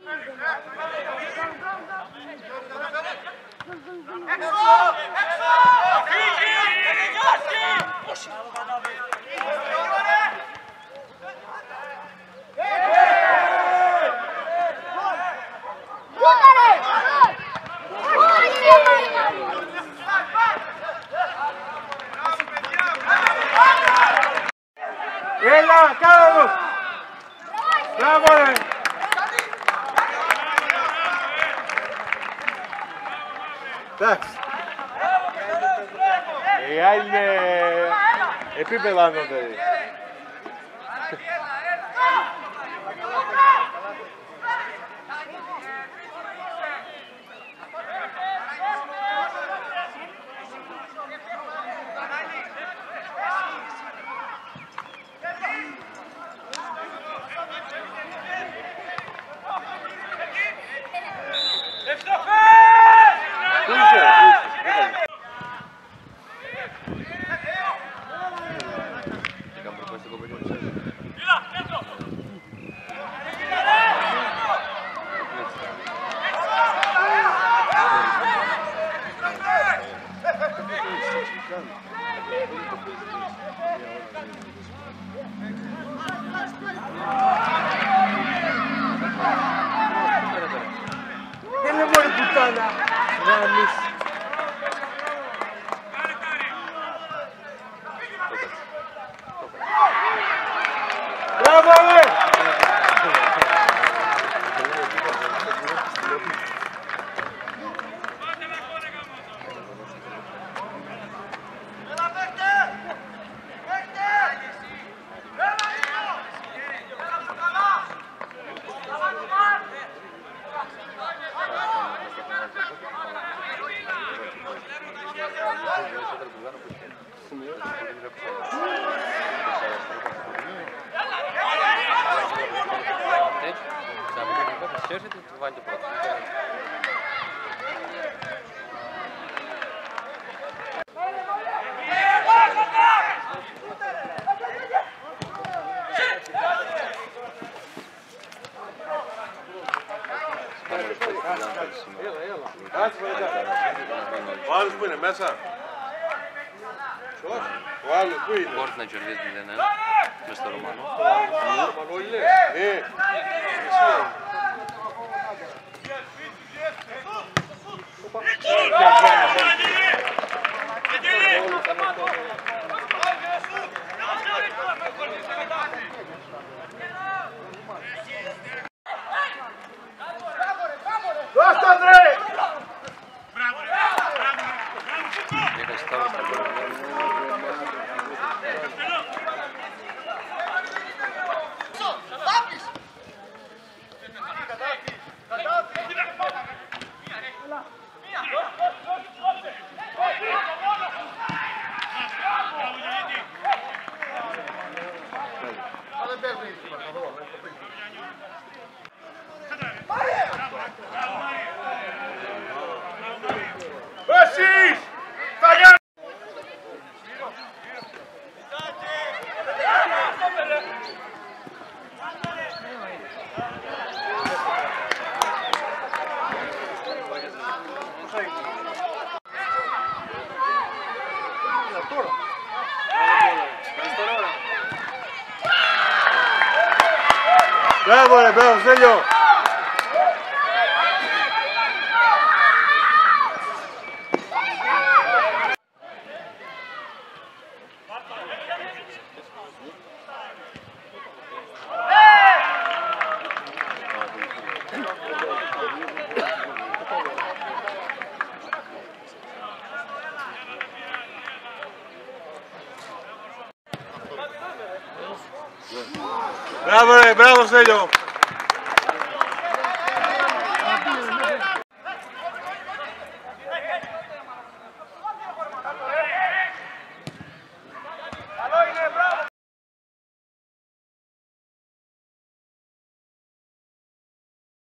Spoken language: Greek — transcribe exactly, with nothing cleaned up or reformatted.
Έλα, κάτω! Μπράβο ρε! Εντάξει. Οι άλλοι είναι επίπεδα ανώτεροι. Δεν είναι μόνο πουτάνα γάμις. Μπράβο ρε! Ο άλλος που είναι μέσα. Ο άλλος που είναι. Μπορείτε να κερδίζετε μηδέν ένα μες στο Ρωμανό. Ρωμανό είναι. Ναι. Δώστε Ανδρέ! Εσείς! Θα για... Μπράβο ρε, μπράβο, Στέλιο! Μπράβο ρε, μπράβο Στέλιο!